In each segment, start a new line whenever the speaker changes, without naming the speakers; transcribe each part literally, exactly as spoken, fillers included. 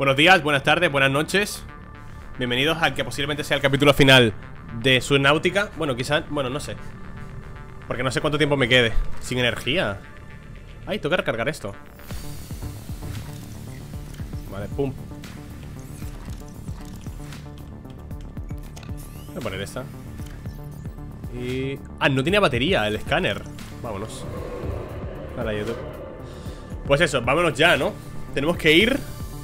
Buenos días, buenas tardes, buenas noches. Bienvenidos al que posiblemente sea el capítulo final de Subnautica. Bueno, quizás, bueno, no sé, porque no sé cuánto tiempo me quede sin energía. Ay, tengo que recargar esto. Vale, pum. Voy a poner esta. Y... ah, no tiene batería el escáner. Vámonos. Para YouTube. Pues eso, vámonos ya, ¿no? Tenemos que ir.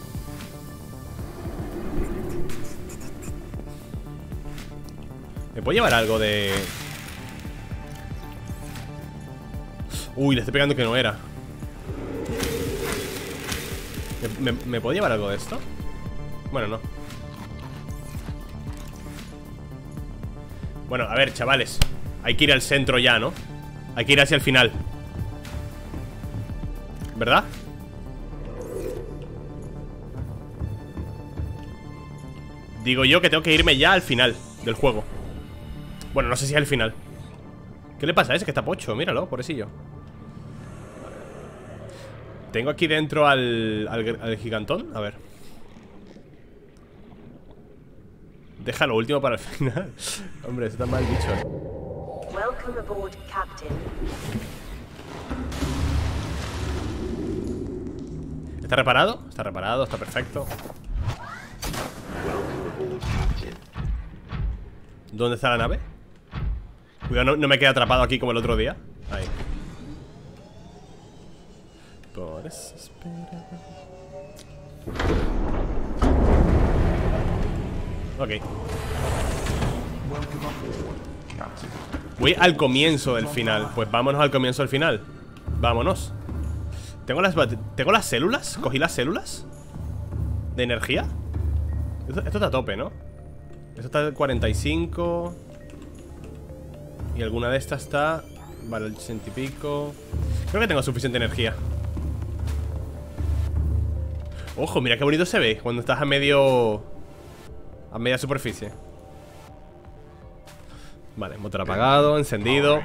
¿Me puedo llevar algo de...? Uy, le estoy pegando que no era. ¿Me, me, ¿me puedo llevar algo de esto? Bueno, no. Bueno, a ver, chavales, hay que ir al centro ya, ¿no? Hay que ir hacia el final, ¿verdad? Digo yo que tengo que irme ya al final del juego. Bueno, no sé si es el final. ¿Qué le pasa a ese que está pocho? Míralo, pobrecillo. Tengo aquí dentro al, al, al gigantón. A ver. Deja lo último para el final. Hombre, eso está mal dicho.
Welcome aboard, Captain.
¿Está reparado? Está reparado, está perfecto. ¿Dónde está la nave? Cuidado, no, no me quede atrapado aquí como el otro día. Ahí. Por eso espera. Ok. Voy al comienzo del final. Pues vámonos al comienzo del final. Vámonos. ¿Tengo las, ¿Tengo las células? ¿Cogí las células? ¿De energía? Esto, esto está a tope, ¿no? Esto está al cuarenta y cinco. Y alguna de estas está... vale, el ochenta y pico. Creo que tengo suficiente energía. Ojo, mira qué bonito se ve cuando estás a medio... a media superficie. Vale, motor apagado, encendido.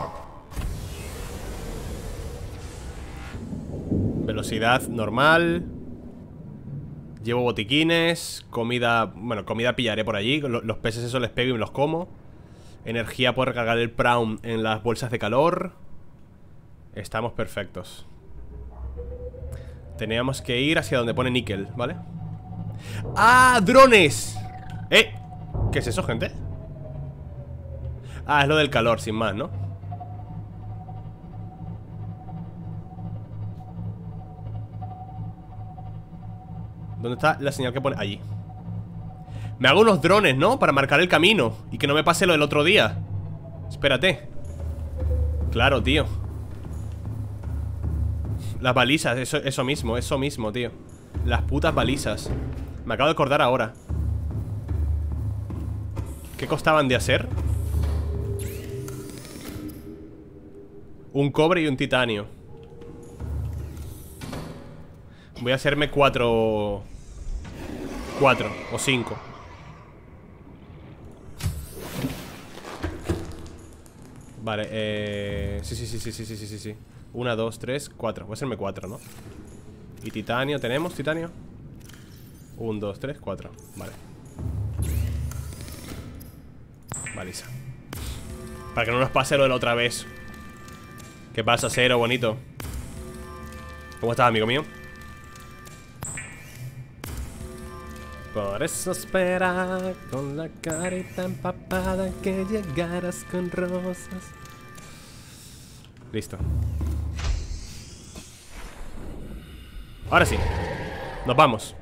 Velocidad normal. Llevo botiquines. Comida, bueno, comida pillaré por allí. Los peces esos les pego y me los como. Energía por recargar el prawn en las bolsas de calor. Estamos perfectos. Teníamos que ir hacia donde pone níquel, ¿vale? ¡Ah! ¡Drones! ¡Eh! ¿Qué es eso, gente? Ah, es lo del calor, sin más, ¿no? ¿Dónde está la señal que pone? Allí. Me hago unos drones, ¿no? Para marcar el camino y que no me pase lo del otro día. Espérate. Claro, tío. Las balizas, eso, eso mismo, eso mismo, tío. Las putas balizas. Me acabo de acordar ahora. ¿Qué costaban de hacer? Un cobre y un titanio. Voy a hacerme cuatro. Cuatro o cinco. Vale, eh... sí, sí, sí, sí, sí, sí, sí, sí. Una, dos, tres, cuatro. Voy a hacerme cuatro, ¿no? Y titanio, ¿tenemos titanio? Un, dos, tres, cuatro. Vale. Baliza. Para que no nos pase lo de la otra vez. ¿Qué pasa, Cero, bonito? ¿Cómo estás, amigo mío? Por eso espera con la carita empapada que llegaras con rosas. Listo. Ahora sí. Nos vamos.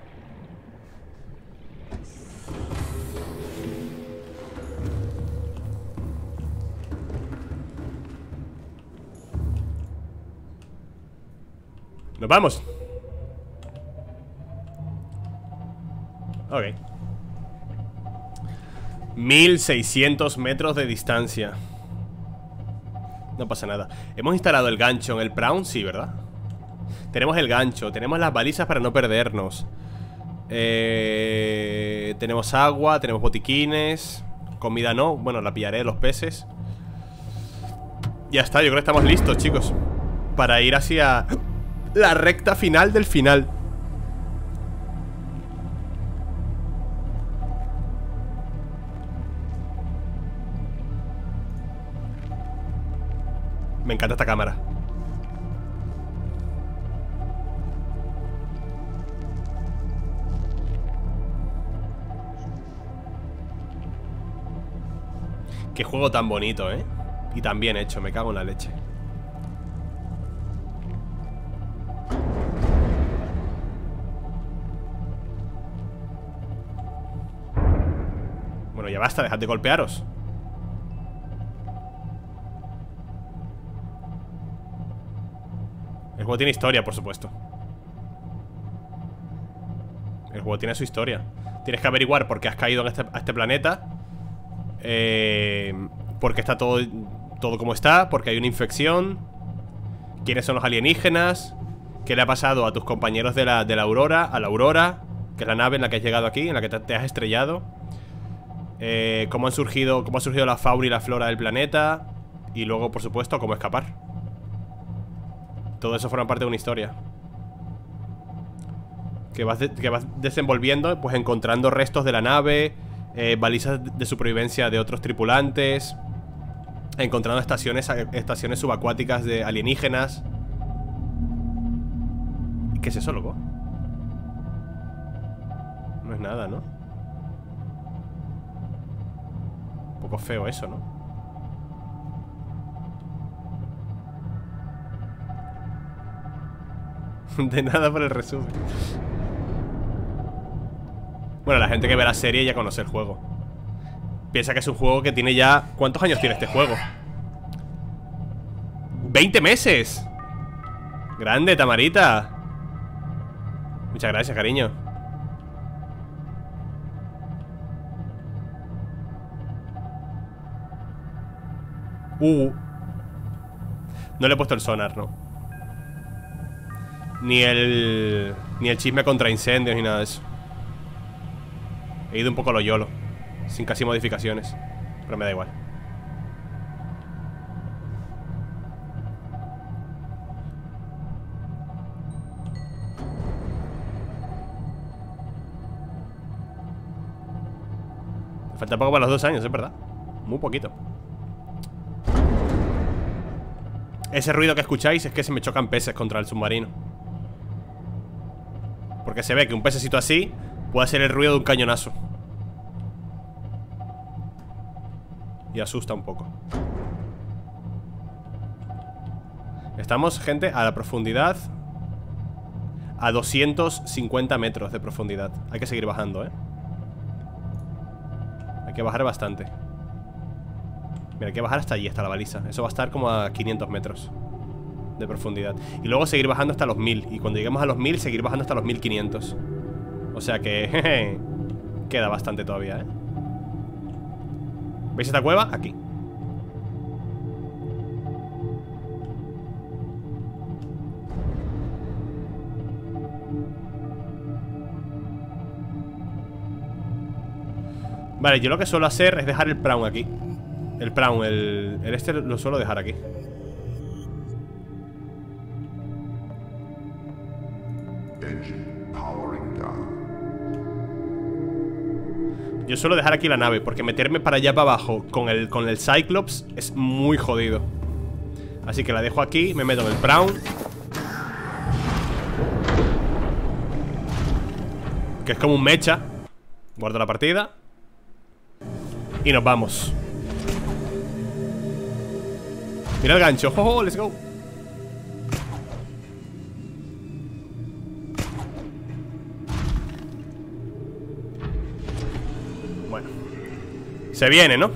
Nos vamos. Ok. mil seiscientos metros de distancia. No pasa nada. Hemos instalado el gancho en el prawn, sí, ¿verdad? Tenemos el gancho, tenemos las balizas para no perdernos. eh, Tenemos agua, tenemos botiquines. Comida no, bueno, la pillaré de los peces. Ya está, yo creo que estamos listos, chicos, para ir hacia la recta final del final. Me encanta esta cámara. Qué juego tan bonito, ¿eh? Y tan bien hecho, me cago en la leche. Bueno, ya basta, dejad de golpearos. El juego tiene historia, por supuesto. El juego tiene su historia. Tienes que averiguar por qué has caído en este, a este planeta. Eh, porque está todo, todo como está. Porque hay una infección. ¿Quiénes son los alienígenas? ¿Qué le ha pasado a tus compañeros de la, de la Aurora? A la Aurora, que es la nave en la que has llegado aquí, en la que te, te has estrellado. eh, Cómo han surgido Cómo ha surgido la fauna y la flora del planeta. Y luego, por supuesto, cómo escapar. Todo eso forma parte de una historia que vas, de, que vas desenvolviendo, pues encontrando restos de la nave, eh, balizas de supervivencia de otros tripulantes, encontrando estaciones, estaciones subacuáticas de alienígenas. ¿Qué es eso, loco? No es nada, ¿no? Un poco feo eso, ¿no? De nada por el resumen. Bueno, la gente que ve la serie ya conoce el juego. Piensa que es un juego que tiene ya... ¿Cuántos años tiene este juego? ¡veinte meses! Grande, Tamarita. Muchas gracias, cariño. Uh No le he puesto el sonar, ¿no? Ni el... Ni el chisme contra incendios ni nada de eso. He ido un poco a lo yolo, sin casi modificaciones. Pero me da igual. Me falta poco para los dos años, es verdad. Muy poquito. Ese ruido que escucháis es que se me chocan peces contra el submarino. Porque se ve que un pececito así puede ser el ruido de un cañonazo. Y asusta un poco. Estamos, gente, a la profundidad. A doscientos cincuenta metros de profundidad. Hay que seguir bajando, ¿eh? Hay que bajar bastante. Mira, hay que bajar hasta allí, hasta la baliza. Eso va a estar como a quinientos metros de profundidad. Y luego seguir bajando hasta los mil. Y cuando lleguemos a los mil, seguir bajando hasta los mil quinientos. O sea que... Jeje, queda bastante todavía, ¿eh? ¿Veis esta cueva? Aquí. Vale, yo lo que suelo hacer es dejar el prawn aquí. El prawn, el, el este lo suelo dejar aquí. Yo suelo dejar aquí la nave, porque meterme para allá para abajo con el, con el Cyclops es muy jodido. Así que la dejo aquí, me meto en el prawn, que es como un mecha. Guardo la partida y nos vamos. Mira el gancho, oh, oh, let's go. Bueno, se viene, ¿no?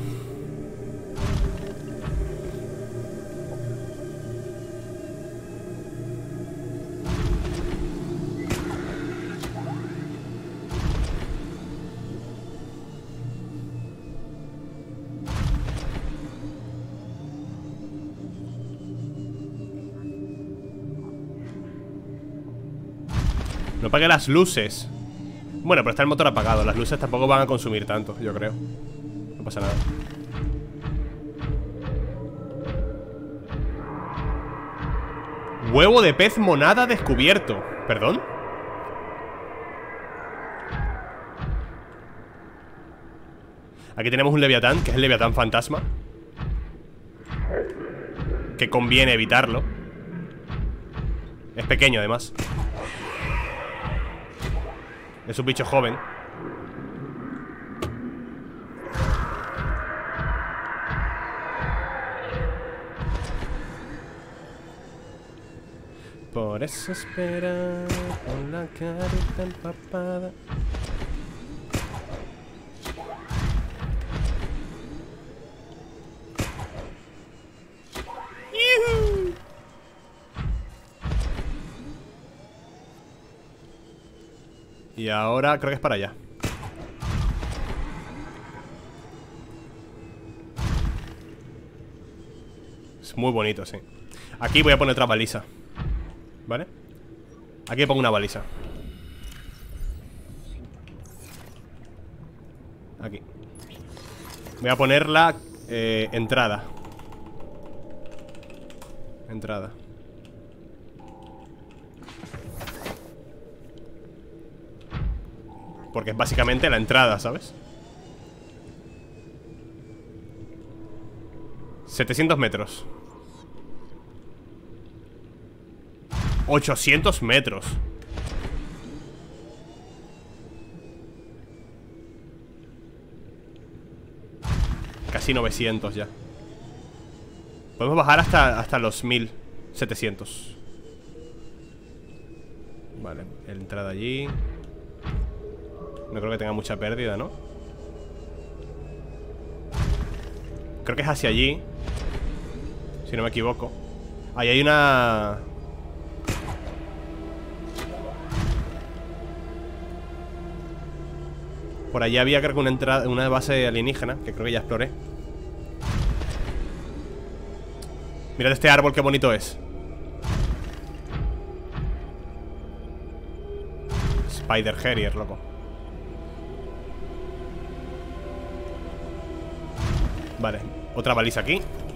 No apague las luces. Bueno, pero está el motor apagado. Las luces tampoco van a consumir tanto, yo creo. No pasa nada. Huevo de pez monada descubierto. ¿Perdón? Aquí tenemos un leviatán, que es el leviatán fantasma. que conviene evitarlo. Es pequeño además. Es un bicho joven. Por eso espera con la carita empapada. ¡Yuhu! Y ahora creo que es para allá. Es muy bonito, sí. Aquí voy a poner otra baliza. ¿Vale? Aquí pongo una baliza. Aquí. Voy a poner la eh, entrada. Entrada. Porque es básicamente la entrada, ¿sabes? setecientos metros. ochocientos metros. Casi novecientos ya. Podemos bajar hasta, hasta los mil setecientos. Vale, entrada allí. No creo que tenga mucha pérdida, ¿no? Creo que es hacia allí, si no me equivoco. Ahí hay una... Por allá había creo que una entrada, una base alienígena, que creo que ya exploré. Mirad este árbol, qué bonito es. Spider Harrier, loco. Vale, otra baliza aquí.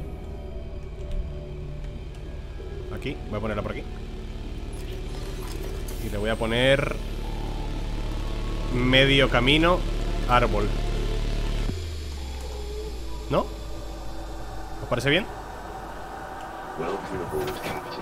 Aquí, voy a ponerla por aquí. Y le voy a poner medio camino, árbol. ¿No? ¿Os parece bien?
Welcome aboard, Captain.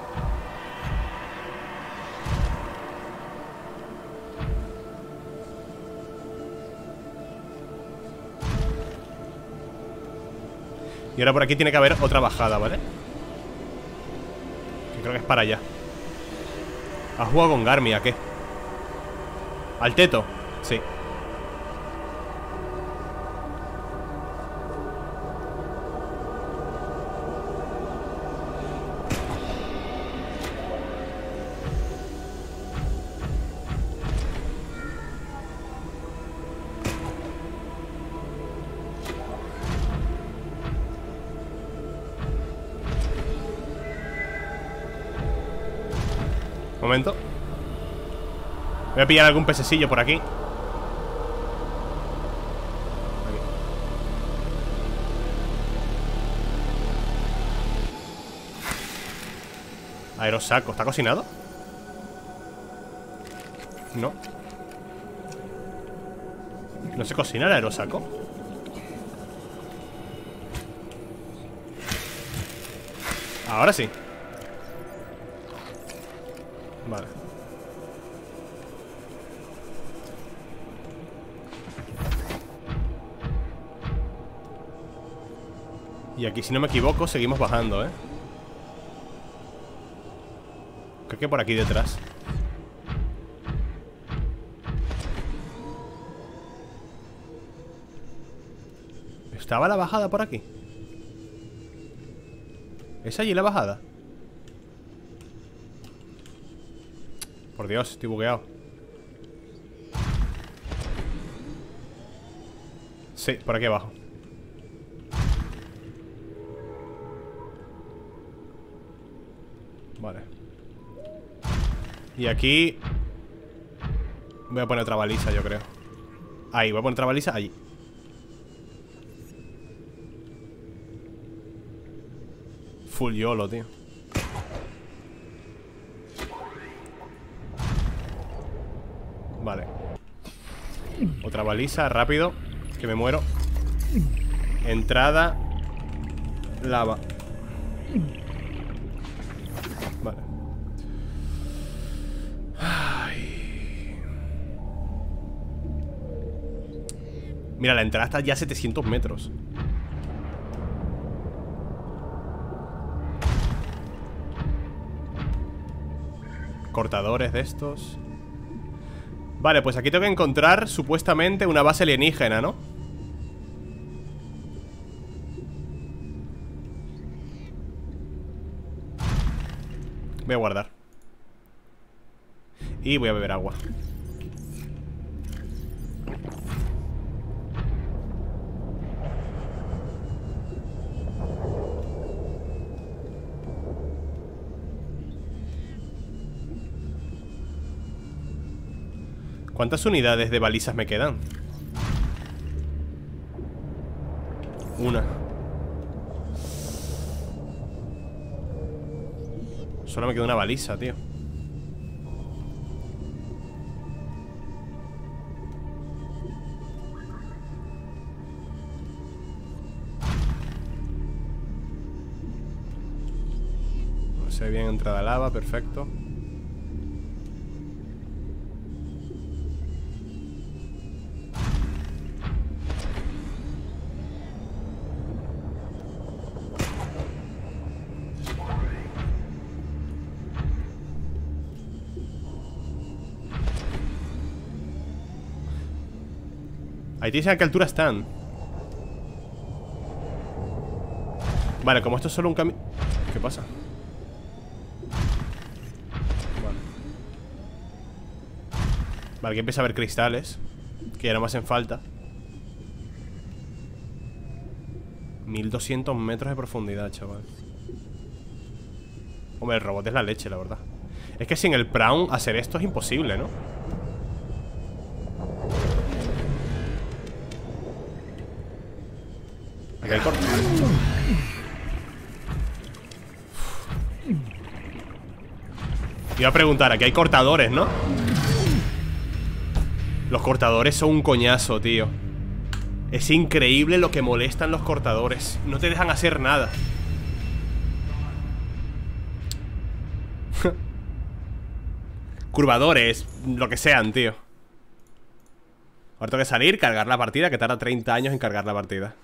Y ahora por aquí tiene que haber otra bajada, ¿vale? Que creo que es para allá. ¿Has jugado con Garmi a qué? ¿Al teto? Sí. Un momento. Voy a pillar algún pececillo por aquí. Aquí. Aerosaco, ¿está cocinado? No. ¿No se cocina el aerosaco? Ahora sí. Vale. Y aquí, si no me equivoco, seguimos bajando, ¿eh? Creo que por aquí detrás. ¿Estaba la bajada por aquí? ¿Es allí la bajada? Por Dios, estoy bugueado. Sí, por aquí abajo. Vale. Y aquí voy a poner otra baliza, yo creo. Ahí, voy a poner otra baliza, allí. Full YOLO, tío. Vale. Otra baliza, rápido, que me muero. Entrada. Lava. Vale. Ay. Mira, la entrada está ya a setecientos metros. Cortadores de estos. Vale, pues aquí tengo que encontrar supuestamente una base alienígena, ¿no? Voy a guardar. Y voy a beber agua. ¿Cuántas unidades de balizas me quedan? Una. Solo me queda una baliza, tío. No se ve bien entrada lava, perfecto. Ahí te dicen a qué altura están. Vale, como esto es solo un camino... ¿Qué pasa? Vale. Vale, aquí empieza a haber cristales que ya no me hacen falta. mil doscientos metros de profundidad, chaval. Hombre, el robot es la leche, la verdad. Es que sin el Prawn hacer esto es imposible, ¿no? Aquí hay corte. Iba a preguntar, aquí hay cortadores, ¿no? Los cortadores son un coñazo, tío. Es increíble lo que molestan los cortadores. No te dejan hacer nada. Curvadores, lo que sean, tío. Ahora tengo que salir, cargar la partida, que tarda treinta años en cargar la partida.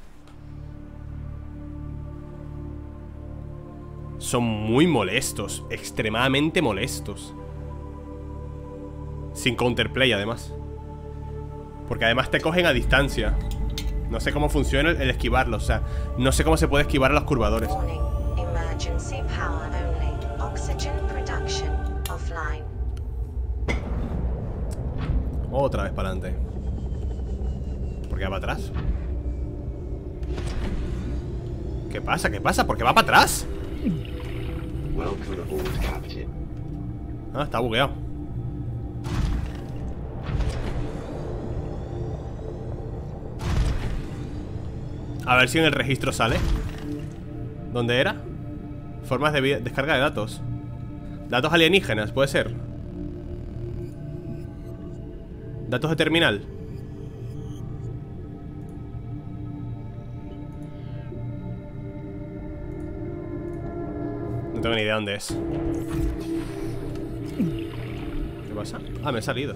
Son muy molestos, extremadamente molestos. Sin counterplay, además. Porque además te cogen a distancia. No sé cómo funciona el, el esquivarlos. O sea, no sé cómo se puede esquivar a los curvadores. Otra vez para adelante. ¿Por qué va para atrás? ¿Qué pasa? ¿Qué pasa? ¿Por qué va para atrás?
Welcome aboard, Captain.
Ah, está bugueado. A ver si en el registro sale. ¿Dónde era? Formas de descarga de datos. Datos alienígenas, puede ser. Datos de terminal. No tengo ni idea dónde es. ¿Qué pasa? Ah, me he salido.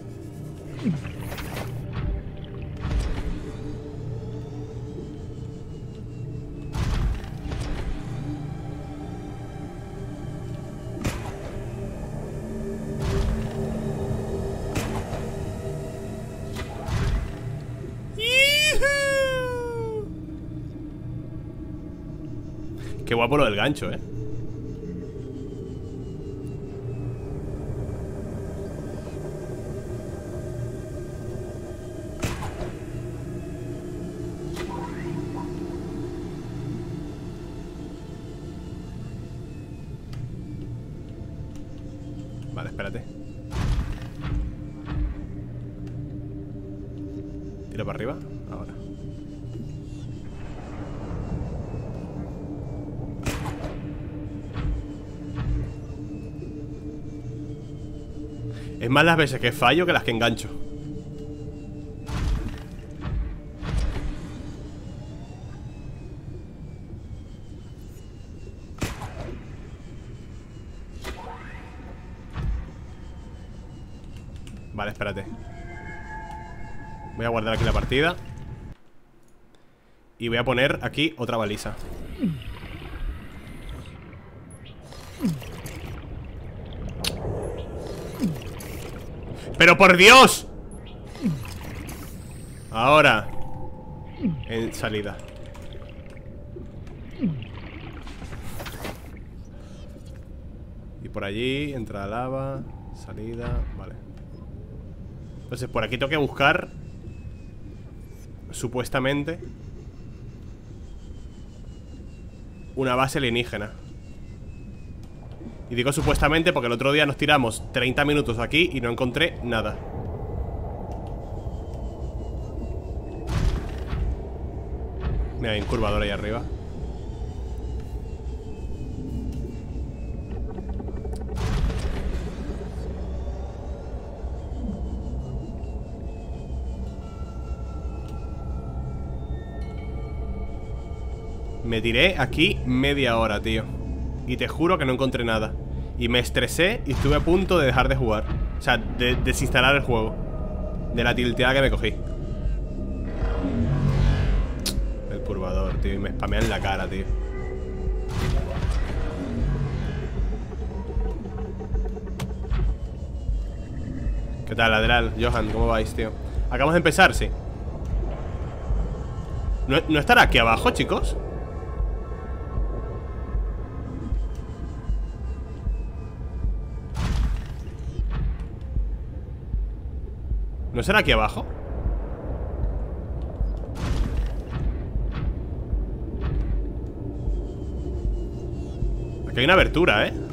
Qué guapo lo del gancho, eh. Vale, espérate. Tiro para arriba. Ahora. Es más las veces que fallo que las que engancho. Vale, espérate. Voy a guardar aquí la partida. Y voy a poner aquí otra baliza. ¡Pero por Dios! Ahora. En salida. Y por allí entra la lava. Salida, vale. Entonces por aquí tengo que buscar, supuestamente, una base alienígena. Y digo supuestamente porque el otro día nos tiramos treinta minutos aquí y no encontré nada. Mira, hay un curvador ahí arriba. Me tiré aquí media hora, tío. Y te juro que no encontré nada. Y me estresé y estuve a punto de dejar de jugar. O sea, de desinstalar el juego. De la tilteada que me cogí. El curvador, tío. Y me spamean la cara, tío. ¿Qué tal, Adral? Johan, ¿cómo vais, tío? Acabamos de empezar, sí. ¿No, ¿no estará aquí abajo, chicos? ¿No será aquí abajo? Aquí hay una abertura, ¿eh?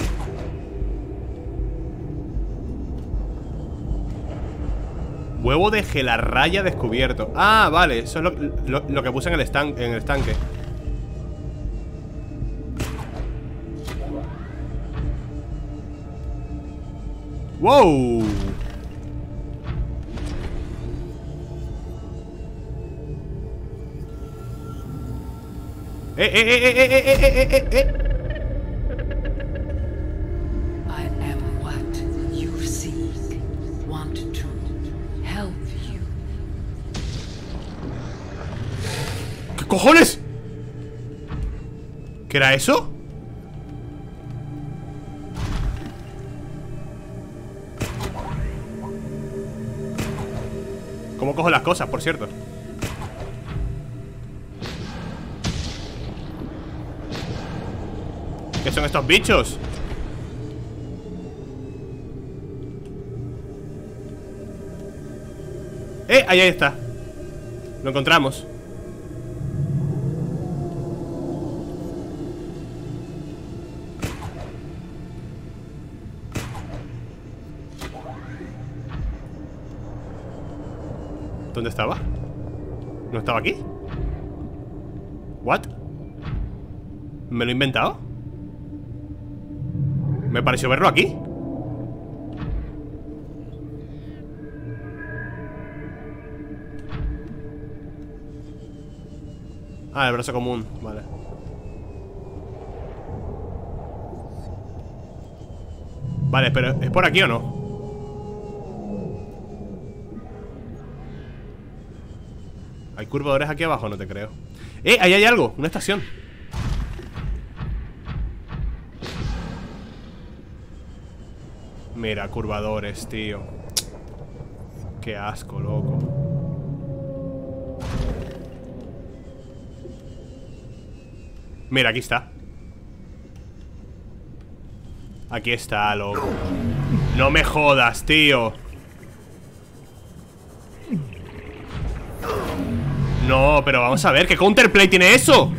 Huevo de gelarraya descubierto. Ah, vale, eso es lo, lo, lo que puse en el, estan en el estanque. ¡Wow! Eh, eh, eh, eh, eh, eh, eh, eh, eh.
I am what you seek. Want to help you.
¿Qué cojones? ¿Qué era eso? ¿Cómo cojo las cosas, por cierto? ¿Qué son estos bichos? ¡Eh! Ahí, ahí está. Lo encontramos. ¿Dónde estaba? ¿No estaba aquí? ¿What? ¿Me lo he inventado? Me pareció verlo aquí. Ah, el brazo común, vale. Vale, pero ¿es por aquí o no? ¿Hay curvadores aquí abajo? No te creo. ¡Eh! Ahí hay algo, una estación. Mira, curvadores, tío. Qué asco, loco. Mira, aquí está. Aquí está, loco. No me jodas, tío. No, pero vamos a ver, ¿qué counterplay tiene eso?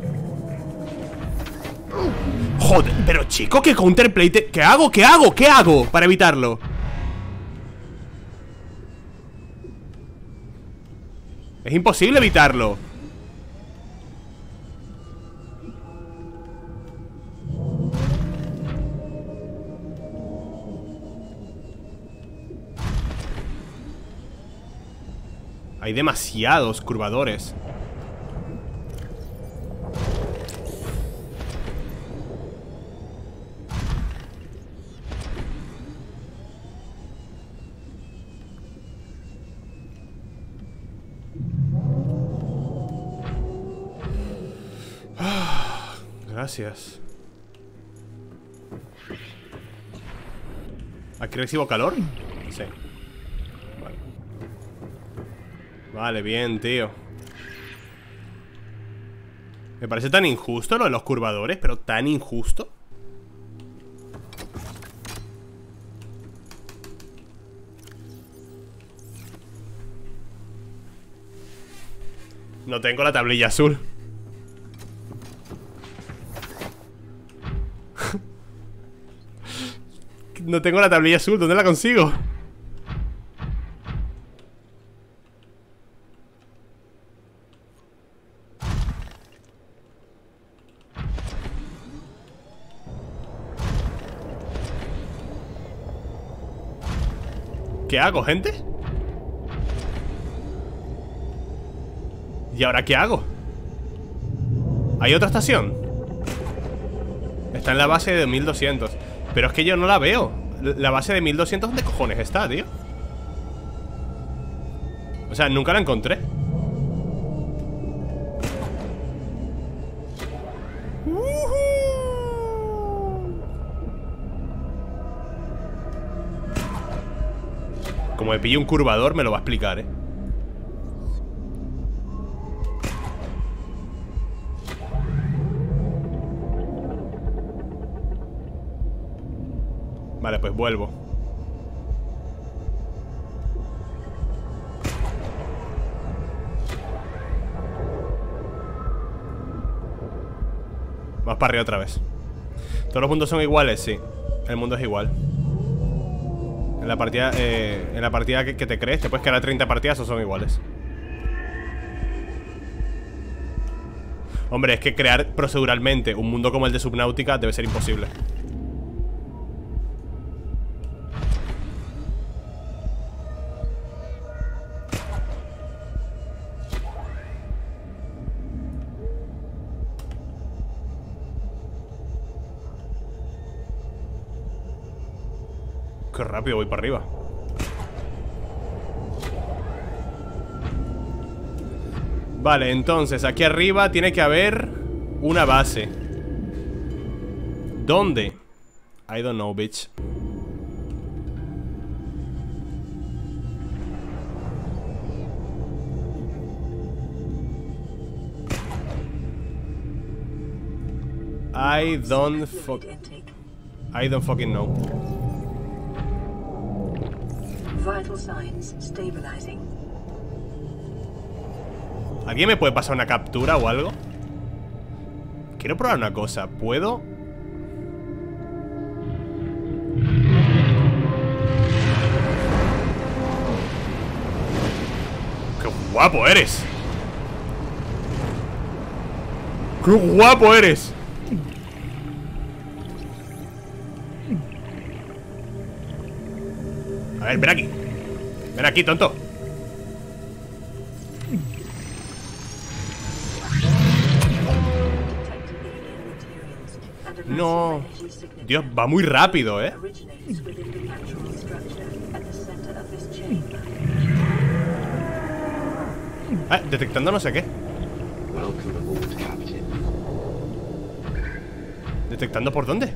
Joder, pero chico, ¿qué counterplay te... ¿Qué hago? ¿Qué hago? ¿Qué hago para evitarlo? Es imposible evitarlo. Hay demasiados curvadores. Gracias. ¿Aquí recibo calor? Sí. Vale. Vale, bien, tío. Me parece tan injusto lo de los curvadores, pero tan injusto. No tengo la tablilla azul. No tengo la tablilla azul, ¿dónde la consigo? ¿Qué hago, gente? ¿Y ahora qué hago? ¿Hay otra estación? Está en la base de mil doscientos. Pero es que yo no la veo. La base de mil doscientos, ¿dónde cojones está, tío? O sea, nunca la encontré. Como me pille un curvador, me lo va a explicar, eh. Vale, pues vuelvo. Más para arriba otra vez. ¿Todos los mundos son iguales? Sí. El mundo es igual. En la partida, eh, en la partida que, que te crees, te puedes quedar treinta partidas o son iguales. Hombre, es que crear proceduralmente un mundo como el de Subnautica debe ser imposible. Qué rápido voy para arriba. Vale, entonces aquí arriba tiene que haber una base. ¿Dónde? I don't know, bitch. I don't fuck I don't fucking know.
Vital signs stabilizing.
¿Alguien me puede pasar una captura o algo? Quiero probar una cosa. ¿Puedo? ¡Qué guapo eres! ¡Qué guapo eres! A ver, ven aquí. Ven aquí, tonto. No. Dios, va muy rápido, ¿eh? Ah, detectando no sé qué. ¿Detectando por dónde?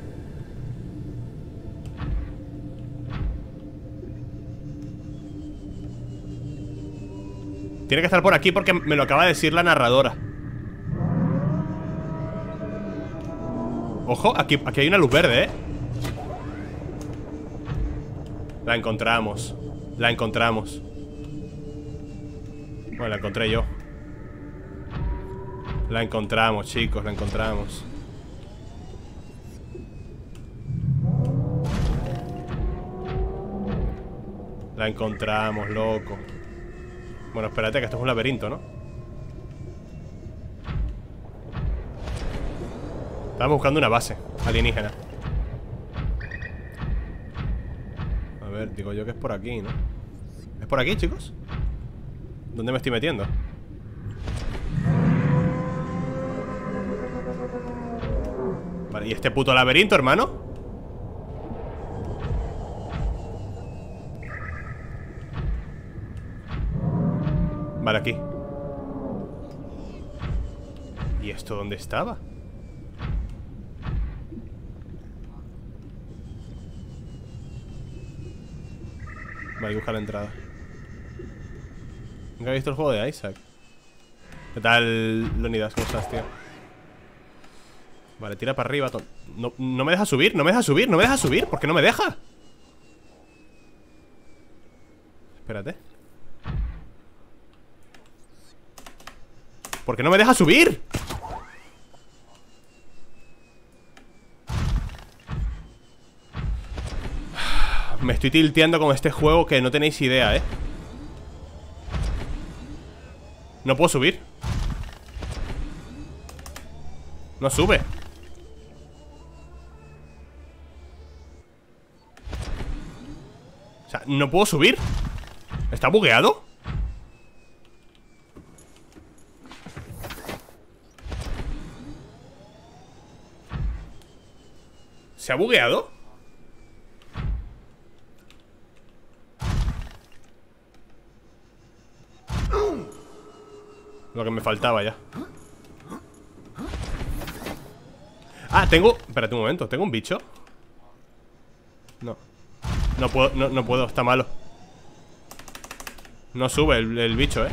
Tiene que estar por aquí porque me lo acaba de decir la narradora. Ojo, aquí, aquí hay una luz verde, ¿eh? La encontramos. La encontramos. Bueno, la encontré yo. La encontramos, chicos, la encontramos. La encontramos, loco. Bueno, espérate, que esto es un laberinto, ¿no? Estamos buscando una base alienígena. A ver, digo yo que es por aquí, ¿no? ¿Es por aquí, chicos? ¿Dónde me estoy metiendo? Vale, ¿y este puto laberinto, hermano? Vale, aquí. ¿Y esto dónde estaba? Vale, hay que buscar la entrada. Nunca he visto el juego de Isaac. ¿Qué tal, Leonidas? ¿Cómo estás, tío? Vale, tira para arriba. No, no me deja subir, no me deja subir, no me deja subir. ¿Por qué no me deja? Espérate. ¿Por qué no me deja subir? Me estoy tilteando con este juego que no tenéis idea, ¿eh? No puedo subir. No sube. O sea, no puedo subir. ¿Está bugueado? ¿Se ha bugueado? Lo que me faltaba ya. Ah, tengo... Espérate un momento, ¿tengo un bicho? No. No puedo, no, no puedo, está malo. No sube el, el bicho, eh.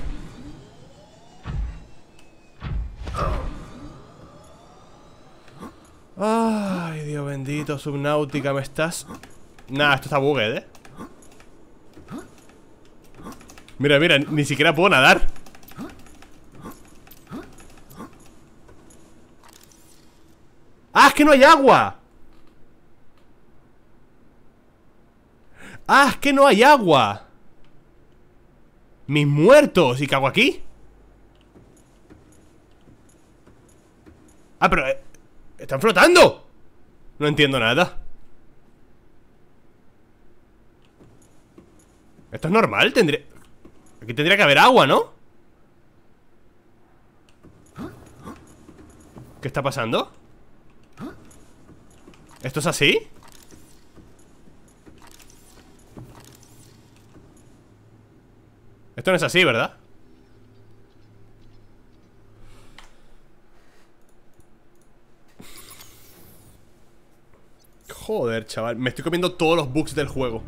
Ay, Dios bendito, Subnautica, me estás... Nah, esto está bugged, eh. Mira, mira, ni siquiera puedo nadar. ¡Ah, es que no hay agua! ¡Ah, es que no hay agua! ¡Mis muertos! ¿Y qué hago aquí? Ah, pero... Eh, ¡están flotando! No entiendo nada. ¿Esto es normal? Tendría... Aquí tendría que haber agua, ¿no? ¿Qué está pasando? ¿Esto es así? Esto no es así, ¿verdad? Joder, chaval. Me estoy comiendo todos los bugs del juego.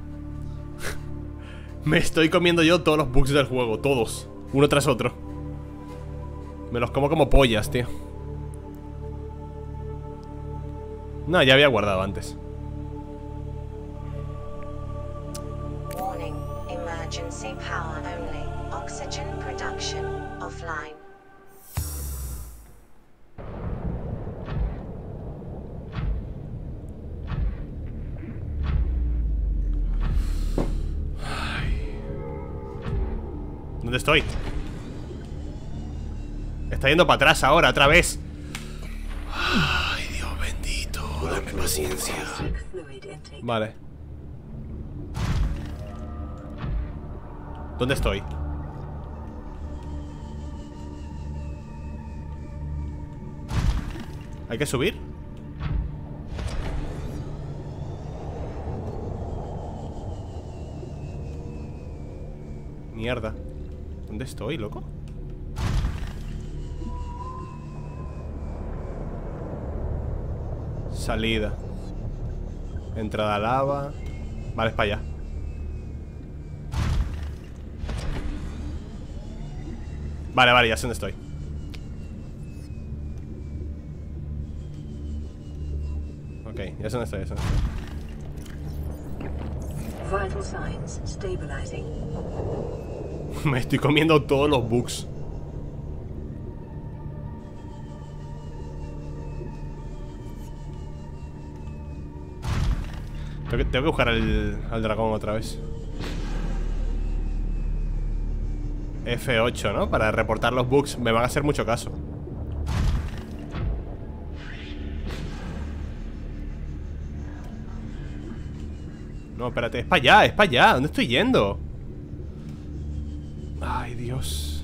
Me estoy comiendo yo todos los bugs del juego. Todos. Uno tras otro. Me los como como pollas, tío. No, ya había guardado antes.
Warning, emergency power only. Oxygen production offline.
¿Dónde estoy? Está yendo para atrás ahora, otra vez. Ay, Dios bendito. Dame paciencia. Vale. ¿Dónde estoy? ¿Hay que subir? Mierda. ¿Dónde estoy, loco? Salida. Entrada a lava. Vale, es para allá. Vale, vale, ya sé dónde estoy. Ok, ya sé dónde estoy, ya sé dónde estoy.
Vital signs stabilizing.
Me estoy comiendo todos los bugs. Tengo que, tengo que buscar al, al dragón otra vez. F ocho, ¿no? Para reportar los bugs. Me van a hacer mucho caso. No, espérate, es para allá, es para allá. ¿Dónde estoy yendo? Ay, Dios.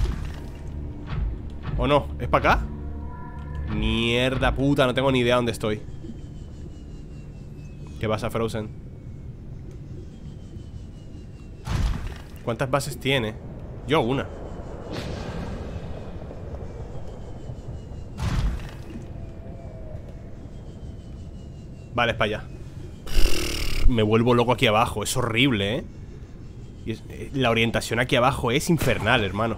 ¿O no? ¿Es para acá? Mierda puta, no tengo ni idea dónde estoy. ¿Qué pasa, Frozen? ¿Cuántas bases tiene? Yo una. Vale, es para allá. Me vuelvo loco aquí abajo, es horrible, ¿eh? Y es, eh, la orientación aquí abajo es infernal, hermano.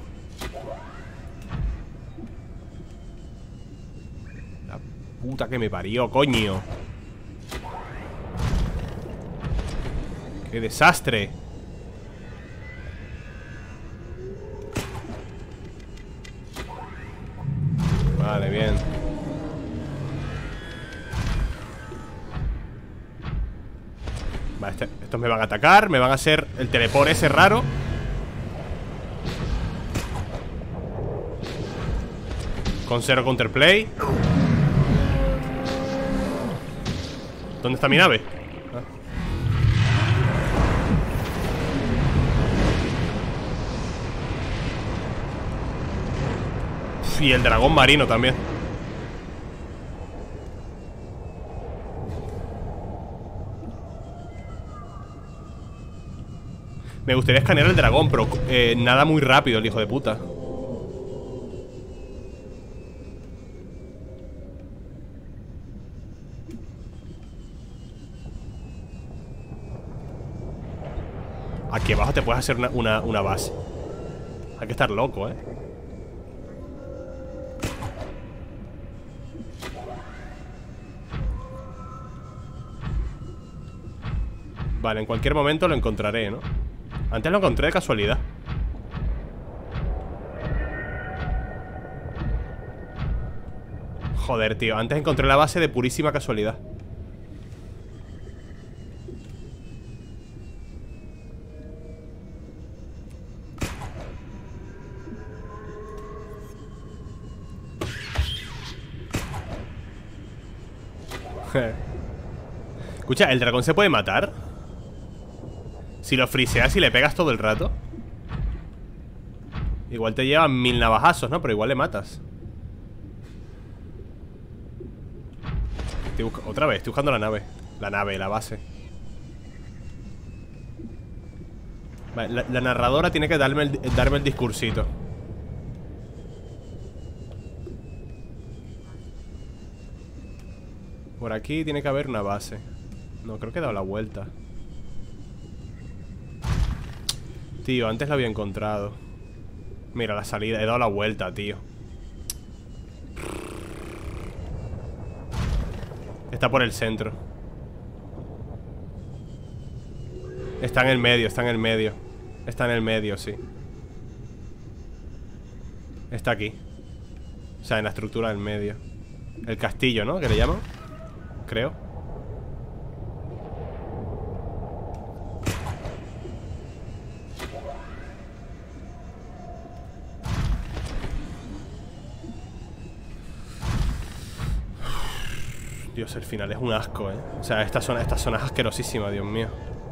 La puta que me parió, coño. ¡Qué desastre! Vale, bien. Vale, este, estos me van a atacar. Me van a hacer el teleport ese raro. Con cero counterplay. ¿Dónde está mi nave? Y el dragón marino también. Me gustaría escanear el dragón, pero eh, nada muy rápido el hijo de puta. Aquí abajo te puedes hacer una, una, una base. Hay que estar loco, eh. Vale, en cualquier momento lo encontraré, ¿no? Antes lo encontré de casualidad. Joder, tío, antes encontré la base de purísima casualidad. Escucha, ¿el dragón se puede matar? Si lo friseas y le pegas todo el rato. Igual te llevan mil navajazos, ¿no? Pero igual le matas. Estoy busca- Otra vez, estoy buscando la nave. La nave, la base. Vale, la, la narradora tiene que darme el, darme el discursito. Por aquí tiene que haber una base. No, creo que he dado la vuelta. Tío, antes la había encontrado. Mira la salida, he dado la vuelta, tío. Está por el centro. Está en el medio, está en el medio. Está en el medio, sí. Está aquí. O sea, en la estructura del medio. El castillo, ¿no? ¿Que le llaman? Creo. Dios, el final es un asco, ¿eh? O sea, esta zona, esta zona es asquerosísima, Dios mío.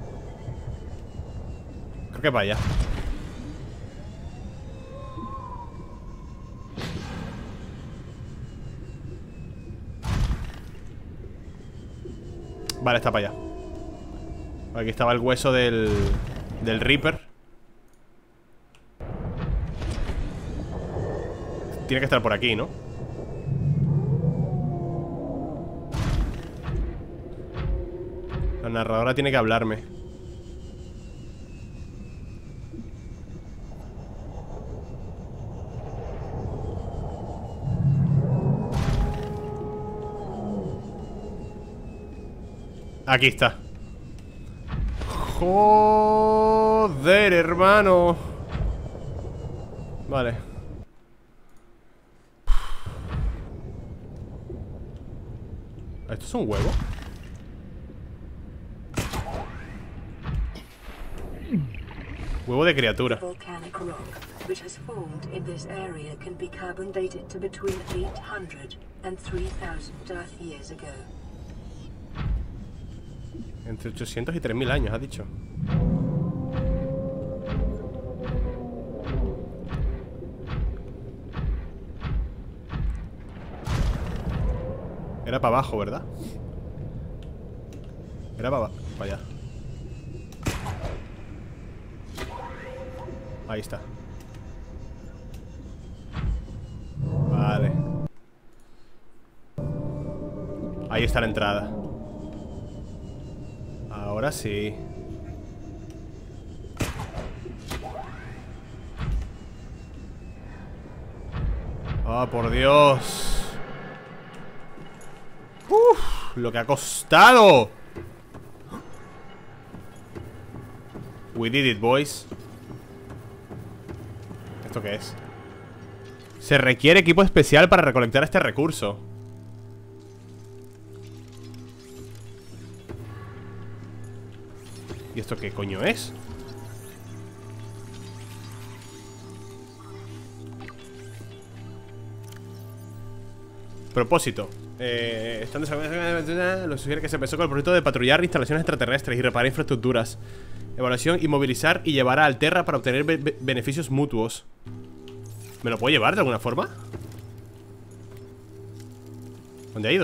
Creo que para allá. Vale, está para allá. Aquí estaba el hueso del, del Reaper. Tiene que estar por aquí, ¿no? La narradora tiene que hablarme. Aquí está. Joder, hermano. Vale. ¿Esto es un huevo? Huevo de criatura.
Volcanic rock, which has formed in this area, can be carbon dated to between eight hundred and three thousand Earth years ago.
Entre ochocientos y tres mil años, ha dicho. Era para abajo, ¿verdad? Era para abajo, para allá. Ahí está. Vale. Ahí está la entrada. Ahora sí. Oh, por Dios. Uf, lo que ha costado. We did it, boys. ¿Esto qué es? Se requiere equipo especial para recolectar este recurso. ¿Y esto qué coño es? Propósito. Eh, están desarrollando. Lo sugiere que se empezó con el proyecto de patrullar instalaciones extraterrestres y reparar infraestructuras. Evaluación y movilizar y llevar a Alterra para obtener be be beneficios mutuos. ¿Me lo puedo llevar de alguna forma? ¿Dónde ha ido?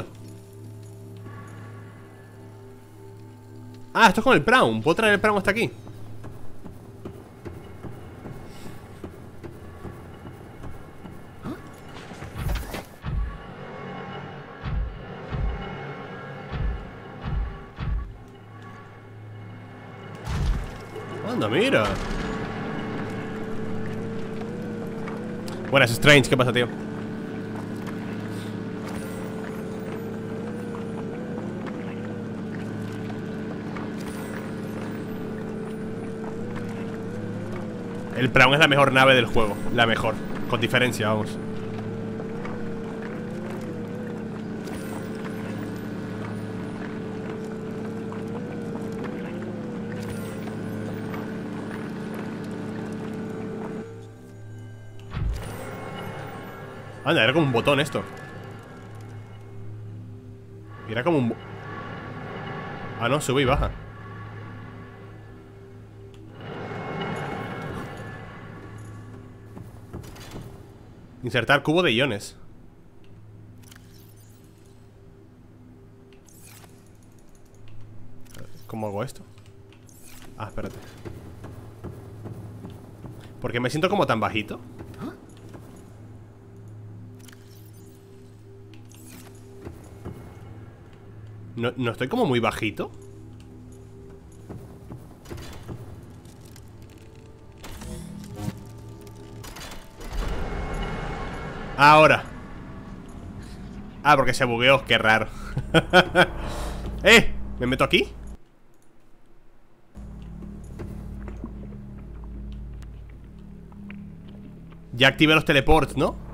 Ah, esto es con el Prawn. ¿Puedo traer el Prawn hasta aquí? Anda, mira. Buenas, Strange. ¿Qué pasa, tío? El Prawn es la mejor nave del juego. La mejor. Con diferencia, vamos. Anda, era como un botón esto. Era como un... Ah, no, sube y baja. Insertar cubo de iones. ¿Cómo hago esto? Ah, espérate. ¿Por qué me siento como tan bajito? ¿No, ¿No estoy como muy bajito? Ahora. Ah, porque se bugueó, qué raro. ¡Eh! ¿Me meto aquí? Ya activé los teleports, ¿no?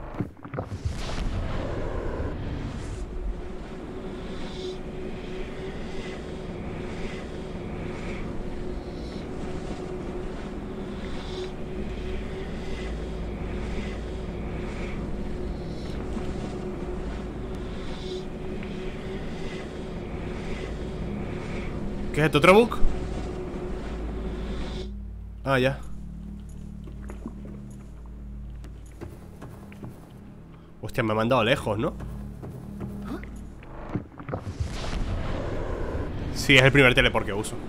¿Qué es esto? ¿Otro bug? Ah, ya. Hostia, me ha mandado lejos, ¿no? Sí, es el primer teleport que uso.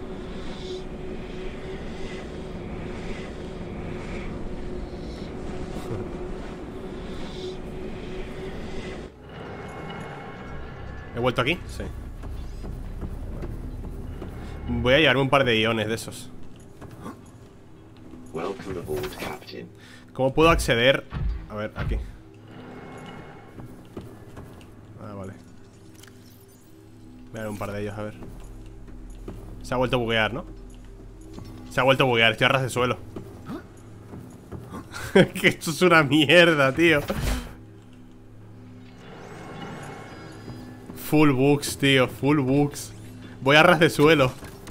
¿He vuelto aquí? Sí. Voy a llevarme un par de iones de esos.
Welcome aboard, Captain.
¿Cómo puedo acceder? A ver, aquí. Ah, vale. Voy a dar un par de ellos, a ver. Se ha vuelto a buguear, ¿no? Se ha vuelto a buguear, estoy a ras de suelo. Que esto es una mierda, tío. Full bugs, tío, full bugs. Voy a ras de suelo.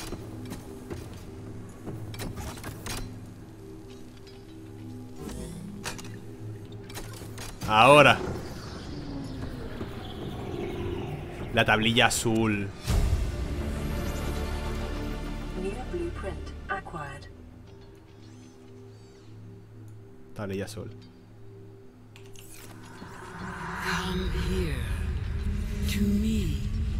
Ahora. La tablilla azul.
New blueprint acquired.
Tablilla azul.
Come here to me.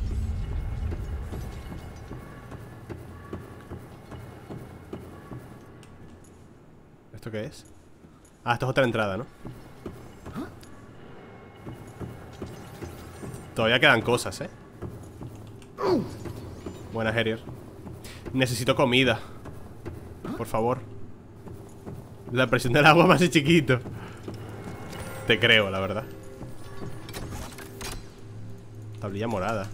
¿Esto qué es? Ah, esto es otra entrada, ¿no? Todavía quedan cosas, ¿eh? Buena, Harrier. Necesito comida. Por favor. La presión del agua me hace chiquito. Te creo, la verdad. Tablilla morada.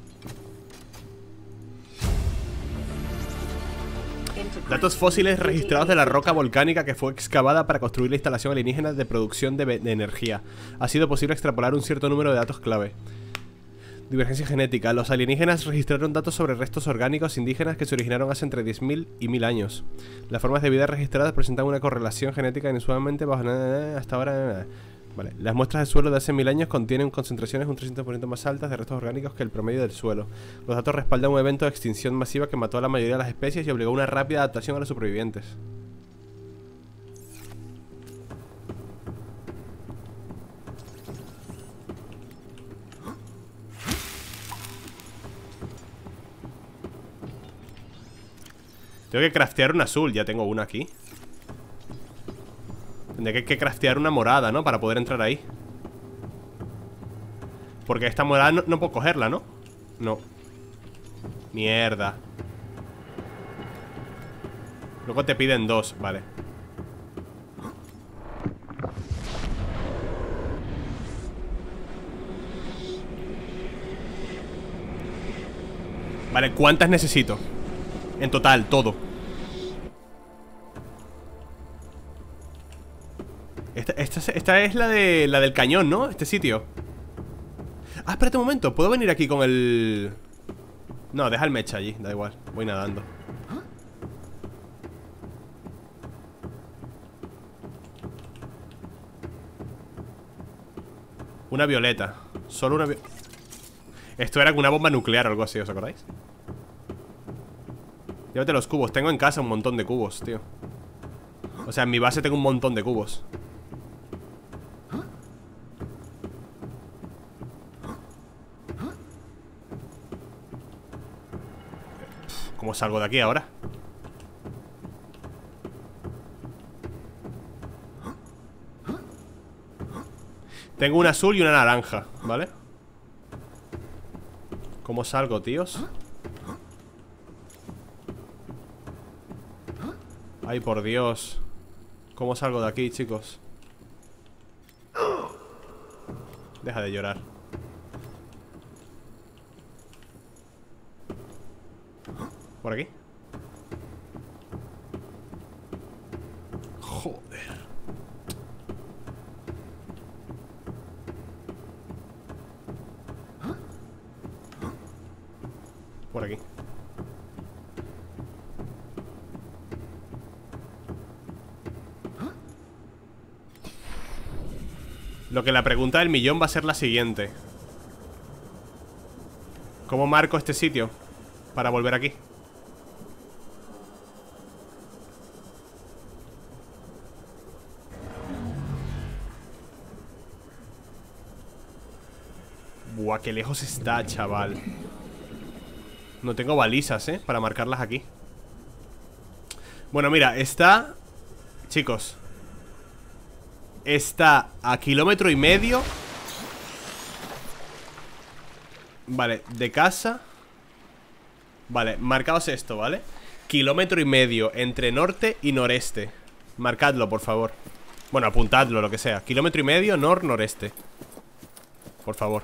Datos fósiles registrados de la roca volcánica que fue excavada para construir la instalación alienígena de producción de, de energía. Ha sido posible extrapolar un cierto número de datos clave. Divergencia genética. Los alienígenas registraron datos sobre restos orgánicos indígenas que se originaron hace entre diez mil y mil años. Las formas de vida registradas presentan una correlación genética inusualmente bajo hasta ahora. Vale. Las muestras de suelo de hace mil años contienen concentraciones un trescientos por ciento más altas de restos orgánicos que el promedio del suelo. Los datos respaldan un evento de extinción masiva que mató a la mayoría de las especies y obligó a una rápida adaptación a los supervivientes. Tengo que craftear un azul, ya tengo una aquí. Tendré que, que craftear una morada, ¿no? Para poder entrar ahí. Porque esta morada no, no puedo cogerla, ¿no? No. Mierda. Luego te piden dos, vale. Vale, ¿cuántas necesito? En total, todo. Esta, esta, esta es la de la del cañón, ¿no? Este sitio. Ah, espérate un momento. ¿Puedo venir aquí con el...? No, deja el mecha allí, da igual. Voy nadando. Una violeta. Solo una violeta. Esto era una bomba nuclear o algo así, ¿os acordáis? Llévate los cubos. Tengo en casa un montón de cubos, tío. O sea, en mi base tengo un montón de cubos. ¿Cómo salgo de aquí ahora? Tengo un azul y una naranja, ¿vale? ¿Cómo salgo, tíos? Ay, por Dios. ¿Cómo salgo de aquí, chicos? Deja de llorar. ¿Por aquí? Joder. Por aquí. Lo que la pregunta del millón va a ser la siguiente. ¿Cómo marco este sitio para volver aquí? Buah, qué lejos está, chaval. No tengo balizas, eh, para marcarlas aquí. Bueno, mira, está... Chicos, está a kilómetro y medio. Vale, de casa. Vale, marcaos esto, ¿vale? Kilómetro y medio entre norte y noreste. Marcadlo, por favor. Bueno, apuntadlo, lo que sea. Kilómetro y medio, nor-noreste. Por favor.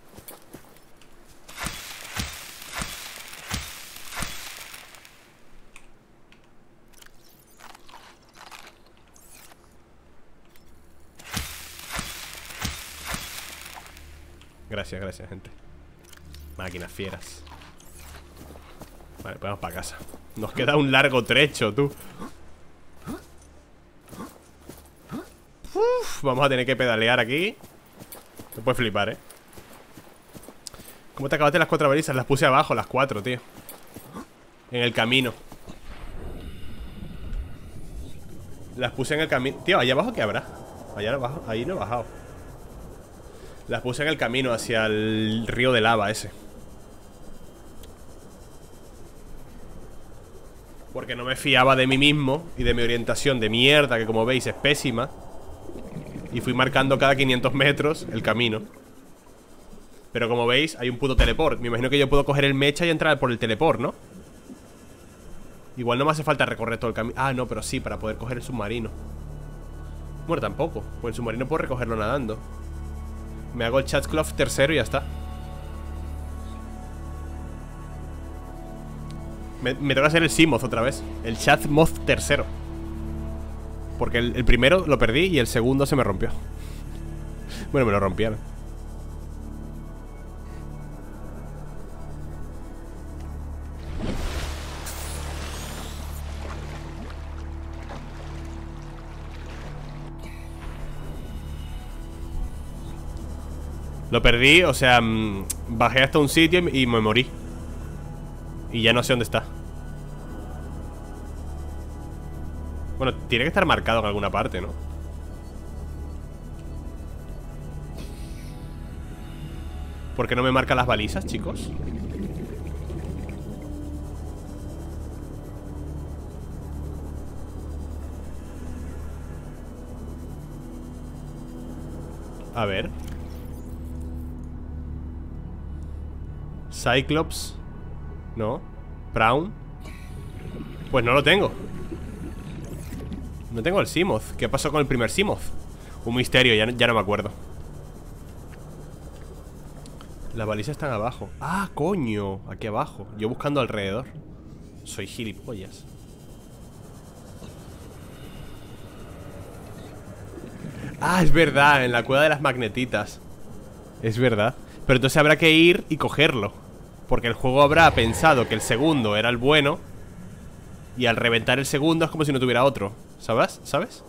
Gracias, gracias, gente. Máquinas fieras. Vale, pues vamos para casa. Nos queda un largo trecho, tú. Uf, vamos a tener que pedalear aquí. Te puedes flipar, eh. ¿Cómo te acabaste las cuatro balizas? Las puse abajo, las cuatro, tío. En el camino. Las puse en el camino. Tío, allá abajo, ¿qué habrá? Allá abajo, ahí no he bajado. Las puse en el camino hacia el río de lava ese. Porque no me fiaba de mí mismo y de mi orientación de mierda, que como veis es pésima. Y fui marcando cada quinientos metros el camino. Pero como veis, hay un puto teleport. Me imagino que yo puedo coger el mecha y entrar por el teleport, ¿no? Igual no me hace falta recorrer todo el camino. Ah, no, pero sí, para poder coger el submarino. Bueno, tampoco. Pues el submarino puedo recogerlo nadando. Me hago el Chatscloth tercero y ya está. Me, me toca hacer el Seamoth otra vez. El Shathmoth tercero. Porque el, el primero lo perdí y el segundo se me rompió. Bueno, me lo rompieron. Lo perdí, o sea, mmm, bajé hasta un sitio y, y me morí. Y ya no sé dónde está. Bueno, tiene que estar marcado en alguna parte, ¿no? ¿Por qué no me marca las balizas, chicos? A ver. Cyclops. No. Brown. Pues no lo tengo. No tengo el Seamoth. ¿Qué pasó con el primer Seamoth? Un misterio, ya, ya no me acuerdo. Las balizas están abajo. Ah, coño, aquí abajo. Yo buscando alrededor. Soy gilipollas. Ah, es verdad, en la cueva de las magnetitas. Es verdad. Pero entonces habrá que ir y cogerlo, porque el juego habrá pensado que el segundo era el bueno, y al reventar el segundo es como si no tuviera otro. ¿Sabes? ¿Sabes?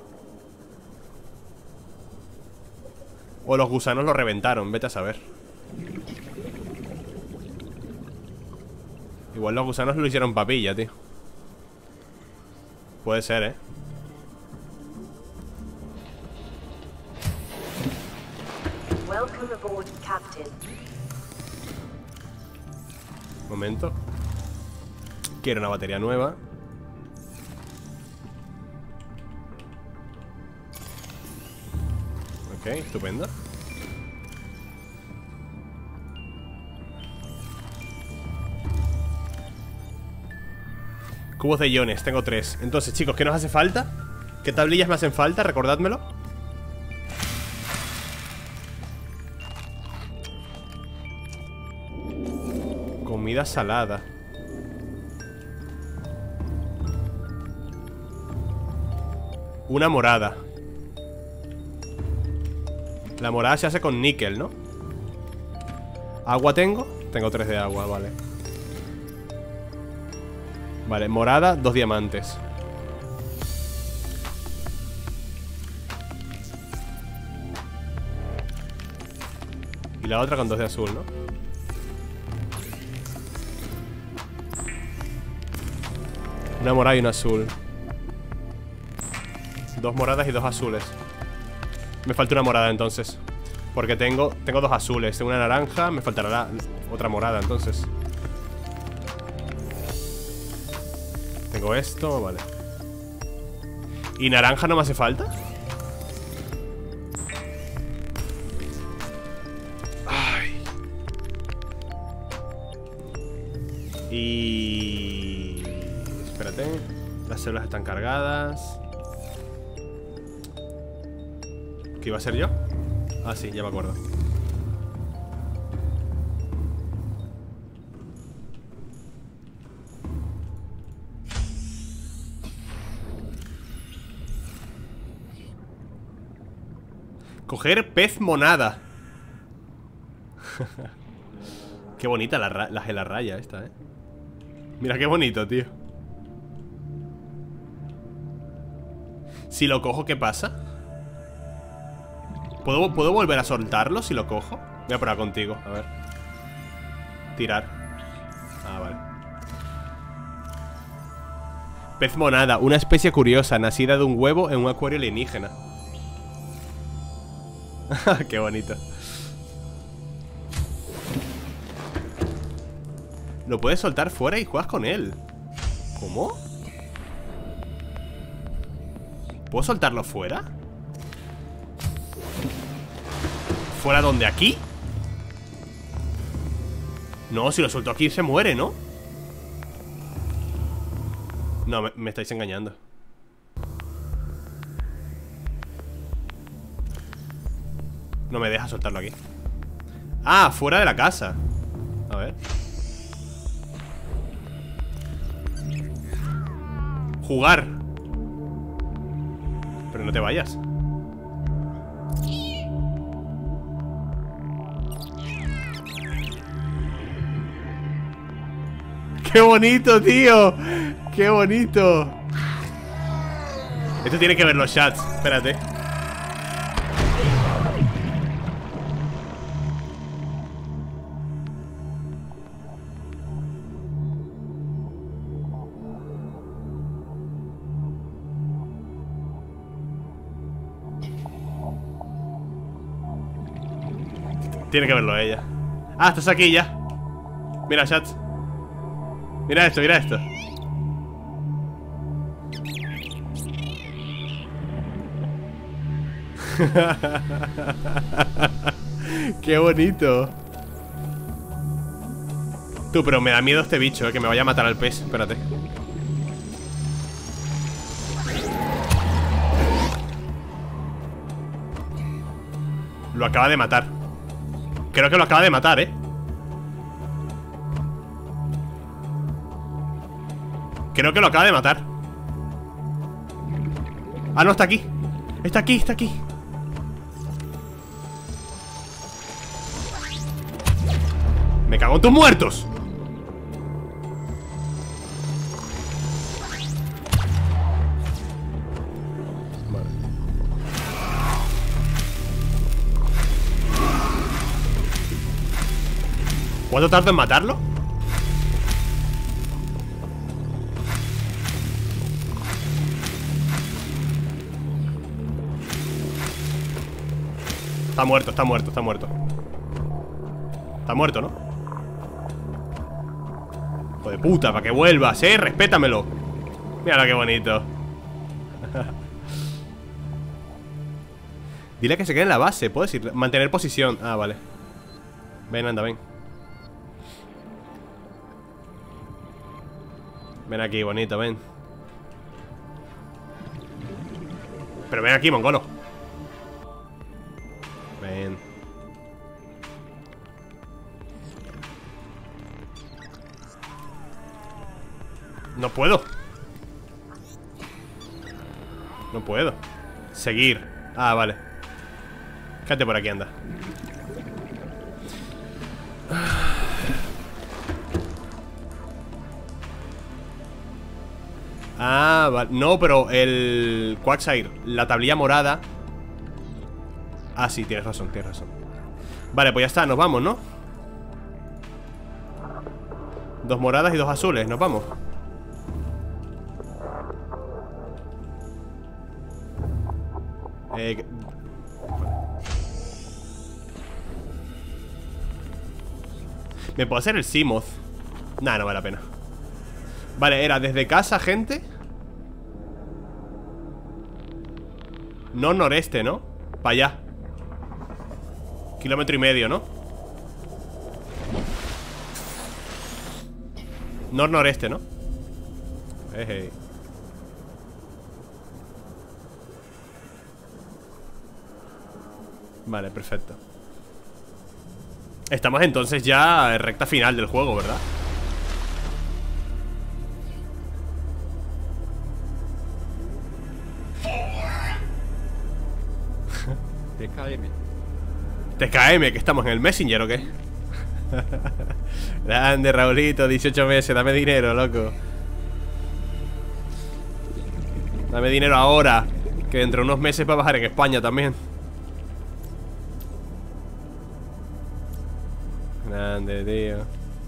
O los gusanos lo reventaron, vete a saber. Igual los gusanos lo hicieron papilla, tío. Puede ser, ¿eh?
Welcome aboard, Captain.
Momento. Quiero una batería nueva. Ok, estupendo. Cubos de iones, tengo tres. Entonces, chicos, ¿qué nos hace falta? ¿Qué tablillas me hacen falta? Recordádmelo. Comida salada. Una morada. La morada se hace con níquel, ¿no? ¿Agua tengo? Tengo tres de agua, vale. Vale, morada, dos diamantes. Y la otra con dos de azul, ¿no? Una morada y una azul. Dos moradas y dos azules. Me falta una morada entonces, porque tengo, tengo dos azules. Tengo una naranja, me faltará la, otra morada entonces. Tengo esto, vale. ¿Y naranja no me hace falta? Ay. Y... espérate. Las células están cargadas. ¿Qué iba a ser yo? Ah, sí, ya me acuerdo. Coger pez monada. Qué bonita la, ra la gelarraya esta, eh. Mira qué bonito, tío. Si lo cojo, ¿qué pasa? ¿Puedo, ¿Puedo volver a soltarlo si lo cojo? Voy a probar contigo, a ver. Tirar. Ah, vale. Pez monada, una especie curiosa, nacida de un huevo en un acuario alienígena. Qué bonito. Lo puedes soltar fuera y juegas con él. ¿Cómo? ¿Puedo soltarlo fuera? ¿Fuera dónde? ¿Aquí? No, si lo suelto aquí se muere, ¿no? No, me, me estáis engañando. No me deja soltarlo aquí. Ah, fuera de la casa. A ver. Jugar. Pero no te vayas. ¡Qué bonito, tío! ¡Qué bonito! Esto tiene que ver los chats. Espérate. Tiene que verlo ella. Ah, estás aquí ya. Mira, chat. Mira esto, mira esto. Qué bonito. Tú, pero me da miedo este bicho, eh, que me vaya a matar al pez. Espérate. Lo acaba de matar. Creo que lo acaba de matar, eh. Creo que lo acaba de matar. Ah, no, está aquí. Está aquí, está aquí. Me cago en tus muertos. Vale. ¿Cuánto tardo en matarlo? Está muerto, está muerto, está muerto. Está muerto, ¿no? Hijo de puta, para que vuelvas, eh, respétamelo. Mira qué bonito. Dile que se quede en la base, ¿puedes ir? Mantener posición. Ah, vale. Ven, anda, ven. Ven aquí, bonito, ven. Pero ven aquí, mongolo. Ven. No puedo. No puedo. Seguir. Ah, vale. Quédate por aquí, anda. Ah, vale. No, pero el Quagsire, la tablilla morada. Ah, sí, tienes razón, tienes razón. Vale, pues ya está, nos vamos, ¿no? Dos moradas y dos azules, nos vamos. Eh... ¿Me puedo hacer el Seamoth? Nah, no vale la pena. Vale, era desde casa, gente. No noreste, ¿no? Para allá. Kilómetro y medio, ¿no? Nor-noreste, ¿no? Eje. Vale, perfecto. Estamos entonces ya en recta final del juego, ¿verdad?
T K M.
T K M, que estamos en el Messenger, ¿o qué? Grande, Raulito, dieciocho meses, dame dinero, loco. Dame dinero ahora, que dentro de unos meses va a bajar en España también. Grande, tío.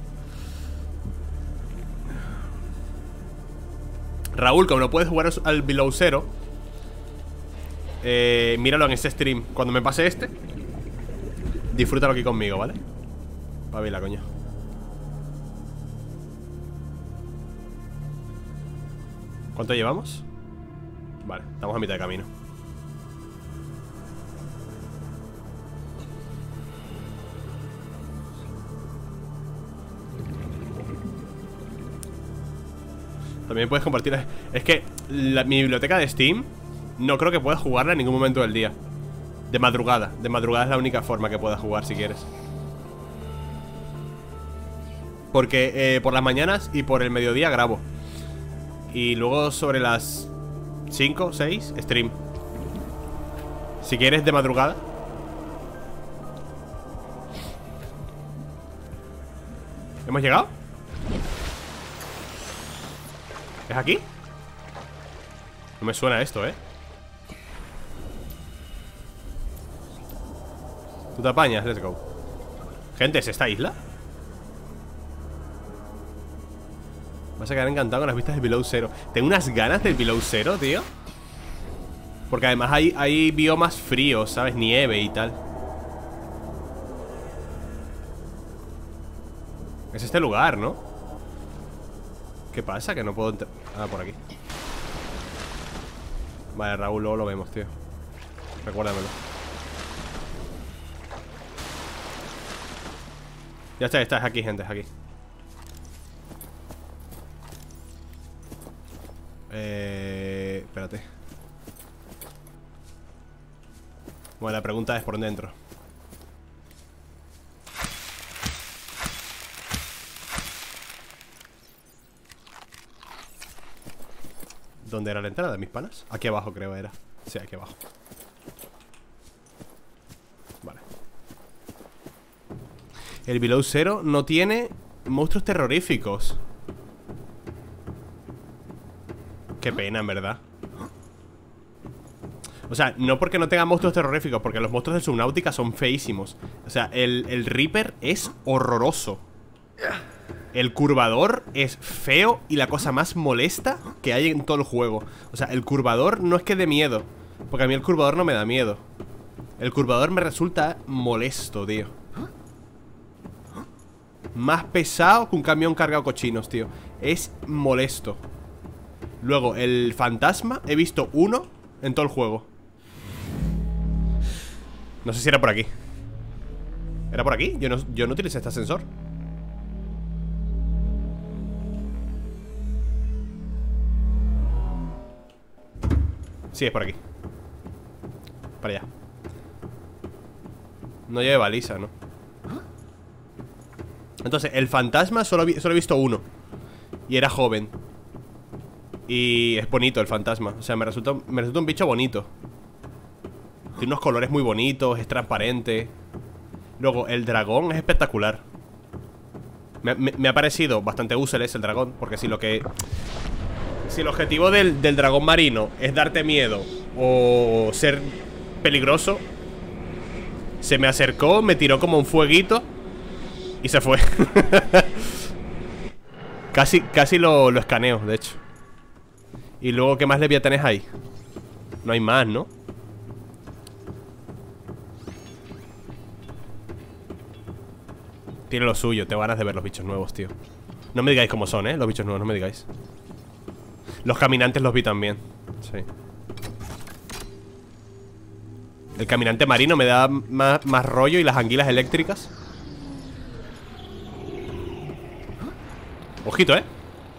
Raúl, como no puedes jugar al Below Zero, eh, míralo en este stream. Cuando me pase este, disfrútalo aquí conmigo, ¿vale? Pavila, coño. ¿Cuánto llevamos? Vale, estamos a mitad de camino. También puedes compartir. Es que la, mi biblioteca de Steam no creo que puedas jugarla en ningún momento del día. De madrugada. De madrugada es la única forma que puedas jugar si quieres. Porque eh, por las mañanas y por el mediodía grabo. Y luego sobre las cinco, seis, stream. Si quieres de madrugada. ¿Hemos llegado? ¿Es aquí? No me suena esto, ¿eh? Tú te apañas, let's go. Gente, ¿es esta isla? Vas a quedar encantado con las vistas del Below Zero. Tengo unas ganas del Below Zero, tío. Porque además hay, hay biomas fríos, ¿sabes? Nieve y tal. Es este lugar, ¿no? ¿Qué pasa? Que no puedo entrar. Ah, por aquí. Vale, Raúl, luego lo vemos, tío. Recuérdamelo. Ya está, ya está, es aquí, gente, es aquí. Eh... Espérate. Bueno, la pregunta es por dónde entro. ¿Dónde era la entrada, mis panas? Aquí abajo creo era. Sí, aquí abajo. Vale. El Below Zero no tiene monstruos terroríficos. Qué pena, en verdad. O sea, no porque no tenga monstruos terroríficos, porque los monstruos de Subnautica son feísimos. O sea, el, el Reaper es horroroso. El curvador es feo y la cosa más molesta que hay en todo el juego. O sea, el curvador no es que dé miedo, porque a mí el curvador no me da miedo. El curvador me resulta molesto, tío. Más pesado que un camión cargado cochinos, tío. Es molesto. Luego, el fantasma, he visto uno en todo el juego. No sé si era por aquí. ¿Era por aquí? Yo no, yo no utilicé este ascensor. Sí, es por aquí. Para allá. No lleve baliza, ¿no? Entonces, el fantasma solo, vi, solo he visto uno. Y era joven. Y es bonito el fantasma. O sea, me resulta, me resulta un bicho bonito. Tiene unos colores muy bonitos, es transparente. Luego, el dragón es espectacular. Me, me, me ha parecido bastante useless el dragón. Porque si lo que... Si el objetivo del, del dragón marino es darte miedo o ser peligroso, se me acercó, me tiró como un fueguito y se fue. Casi, casi lo, lo escaneo, de hecho. Y luego, ¿qué más leviatanes hay? No hay más, ¿no? Tiene lo suyo, tengo ganas de ver los bichos nuevos, tío. No me digáis cómo son, ¿eh? Los bichos nuevos, no me digáis. Los caminantes los vi también. Sí. El caminante marino me da más, más rollo. Y las anguilas eléctricas. Ojito, ¿eh?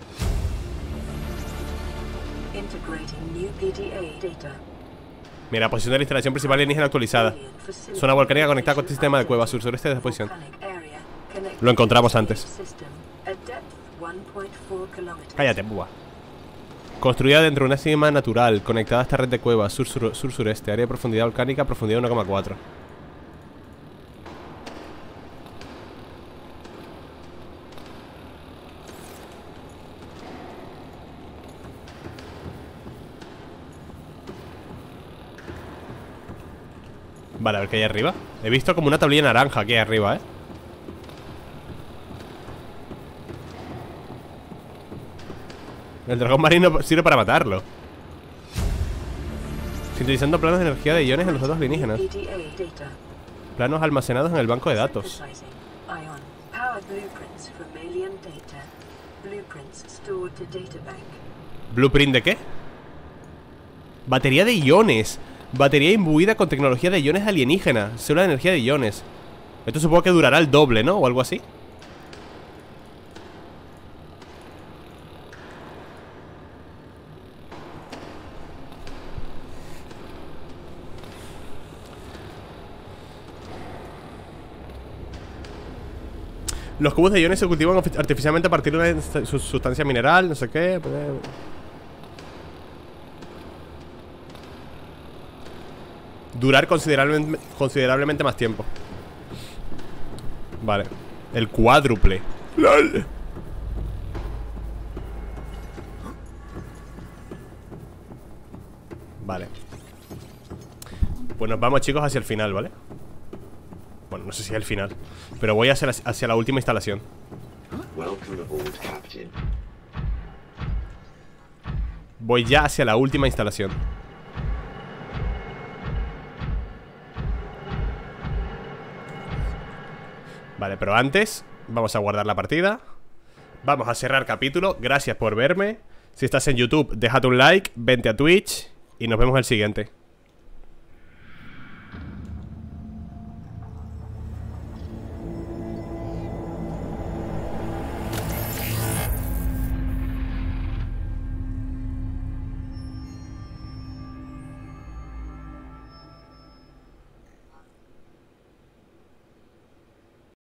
Mira, posición de la instalación principal alienígena actualizada. Zona volcánica conectada con el sistema de cuevas sur-sureste de esa posición. Lo encontramos antes. Cállate, búa. Construida dentro de una cima natural, conectada a esta red de cuevas, sur-sureste, sur, sur, área de profundidad volcánica, profundidad uno coma cuatro. Vale, a ver qué hay arriba. He visto como una tablilla naranja aquí arriba, eh. El dragón marino sirve para matarlo. Sintetizando planos de energía de iones en los datos alienígenas. Planos almacenados en el banco de datos. ¿Blueprint de qué? Batería de iones. Batería imbuida con tecnología de iones alienígena. Célula de energía de iones. Esto supongo que durará el doble, ¿no? O algo así. Los cubos de iones se cultivan artificialmente a partir de una sustancia mineral, no sé qué. durar considerablemente, considerablemente más tiempo. Vale. El cuádruple. ¡Lol! Vale. Pues nos vamos, chicos, hacia el final, ¿vale? Bueno, no sé si es el final, pero voy hacia la, hacia la última instalación.
Welcome aboard, Captain.
Voy ya hacia la última instalación. Vale, pero antes vamos a guardar la partida. Vamos a cerrar capítulo. Gracias por verme. Si estás en YouTube, déjate un like, vente a Twitch y nos vemos en el siguiente.